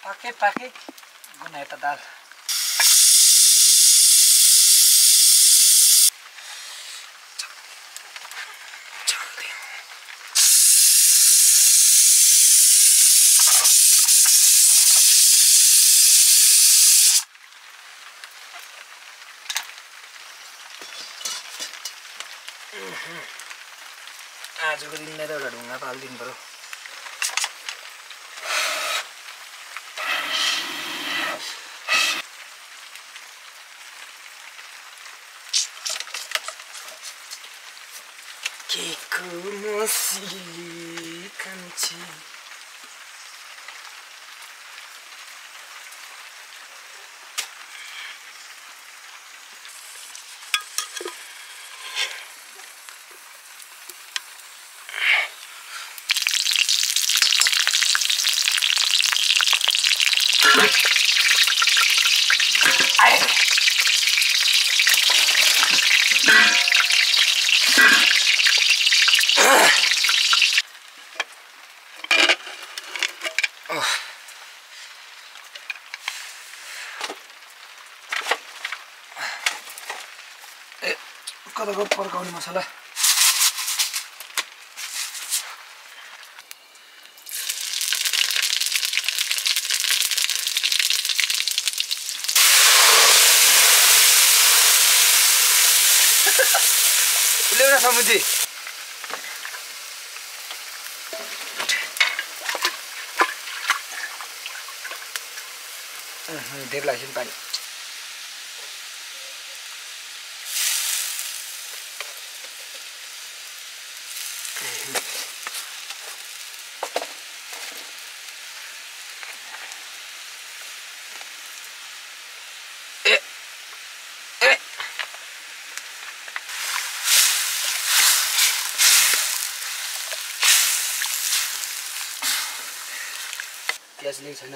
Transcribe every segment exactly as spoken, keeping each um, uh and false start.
पाके पाके गुनाए त दाल आजको दिनलाई त एउटा ढुङ्गा पालिदिनु पर्यो के को मसिली कान्छी कताको पर्काउने मसला ल्याउन समुजी धेरै लाग्छ नि पानी प्याज लिएको छैन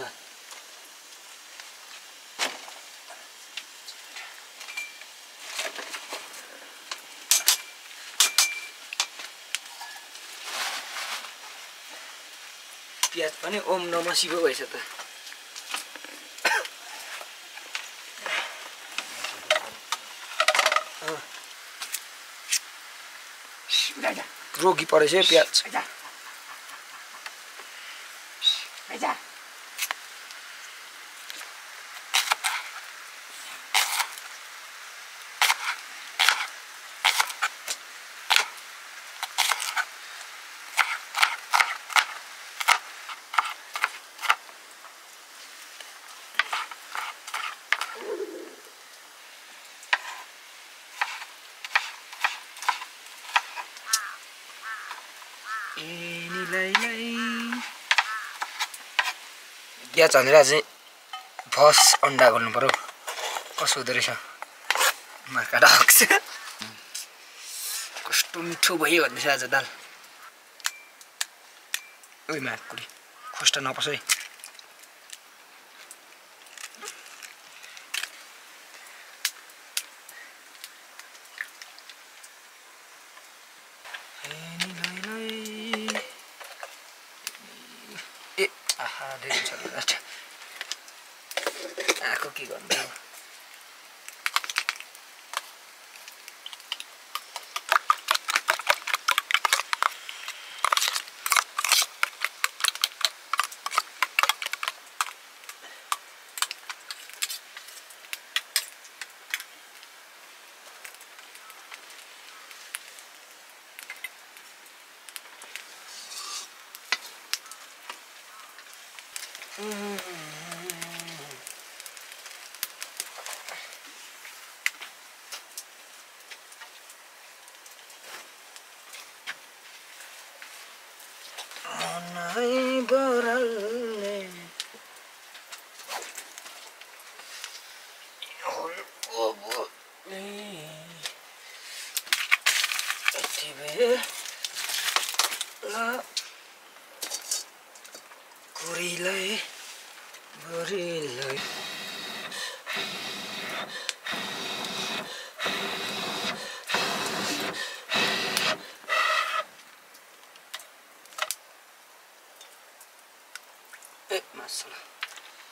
प्याज पनि ओम नमः शिव भएछ त रोगी परेछ प्याज ग्यास हालेर चाहिँ फस अन्डा गर्नु पर्यो कसो हुँदो रहेछ मार्का डाक्छ कस्तो मिठो भयो भन्दैछ आज दाल ओइ माकुडी खोस्टा नपस है आको के गर्नु Kurilai, burilai. Eh, masalah.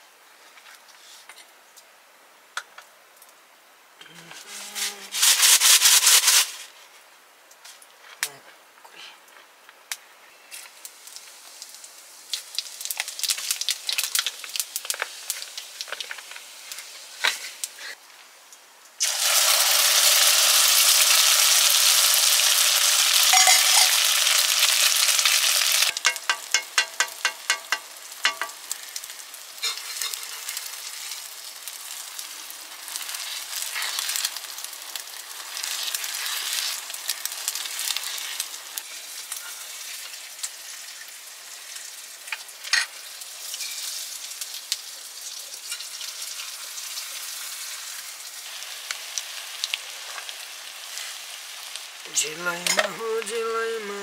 झिलाइमा हो झिलाइमा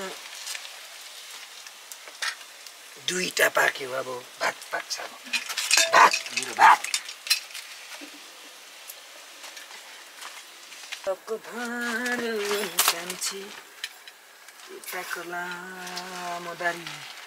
दुईटा पाक्यो अब भात पाक्छ अब भात मेरो भात तको भाँडो कान्छी यताको लामो दारी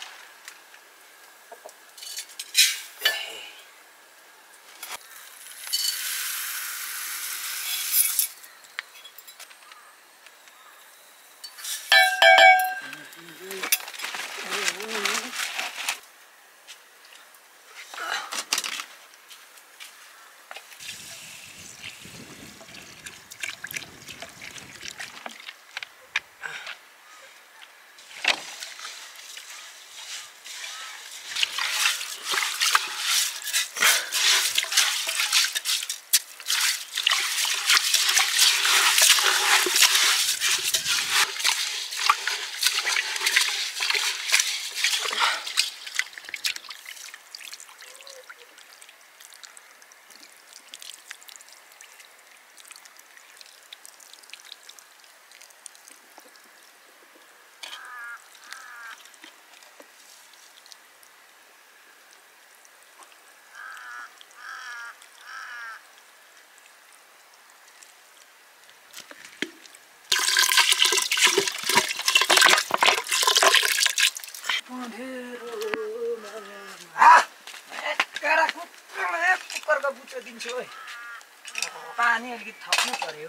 कुकरको बुच्चो दिन्छु है पानी अलिकति थप्नु पर्यो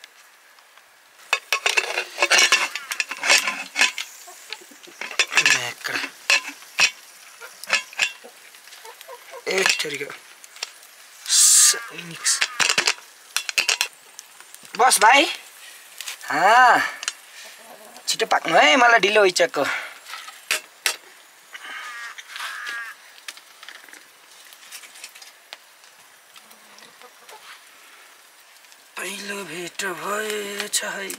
एक थरीको सैनिक्स बस भाइ हाँ छिटो पाक्नु है मलाई ढिलो भइसक्यो पहिलो भेट भएछ है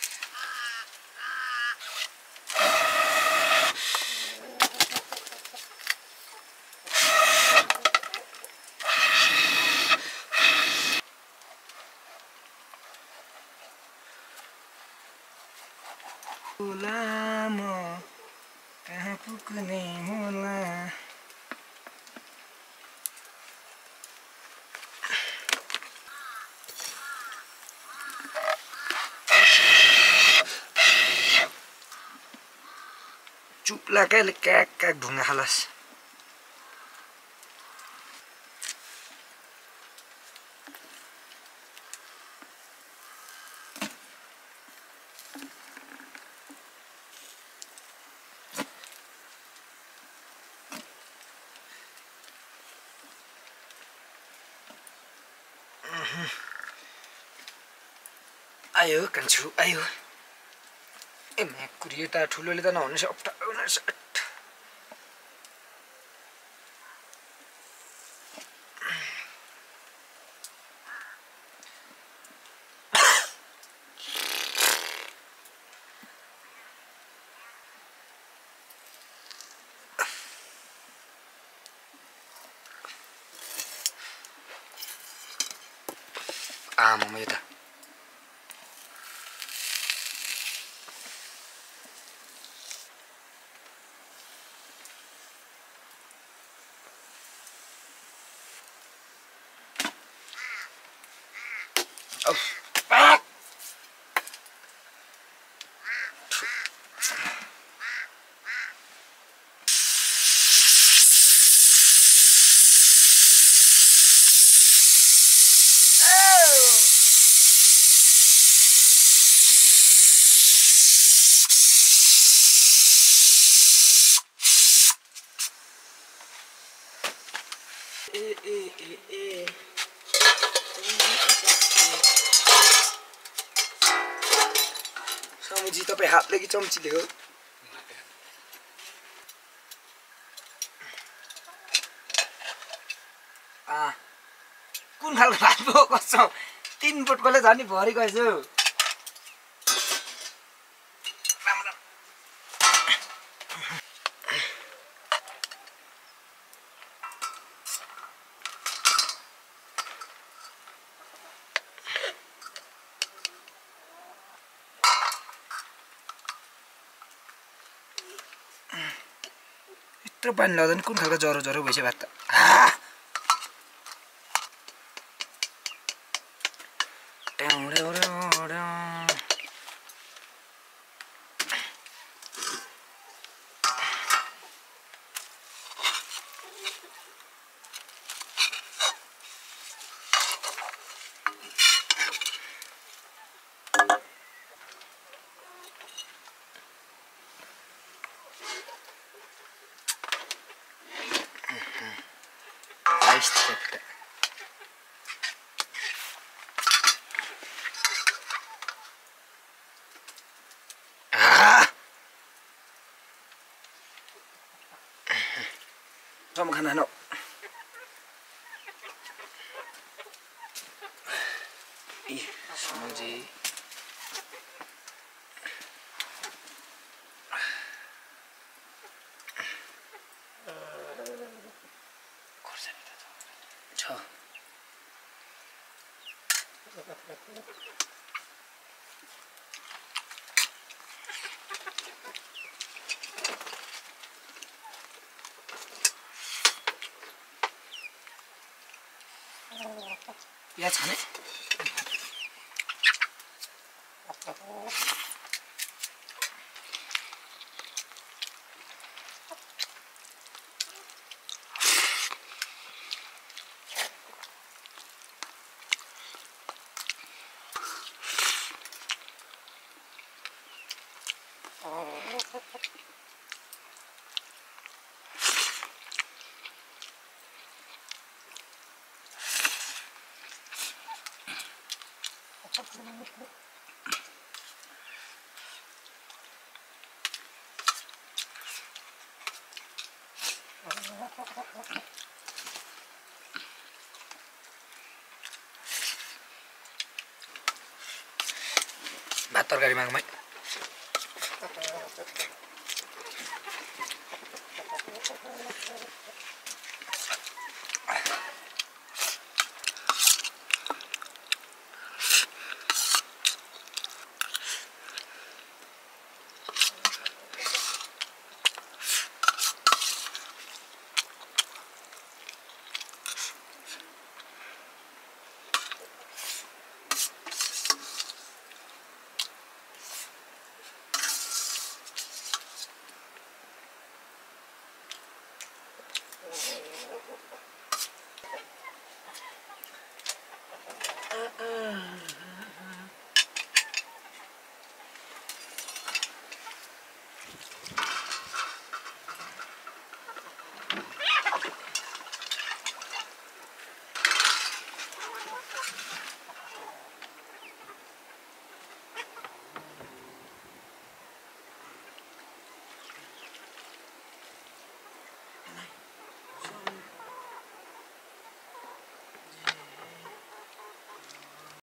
लामो कहाँ पुग्ने होला चुप्ला कहिले क्याक क्याक ढुङ्गा खालास आयो कान्छु आयो ए म्याकुरी त ठुलोले त नहुने अप्ठ्यारो रहेछ आमा यो त ए ए ए ए सामुजी तपाईँ हातले कि चम्चीले हो कुन खालको भात पो कसो तीन बोटकोले झन् भरि गएछु यत्रो पानी लाउँदा नि कुन खालको ज्वरो ज्वरो भइसक्यो भात त Kamu kan anak. Ih, Sanji. Cha. या छाने भात तरकारी मागमै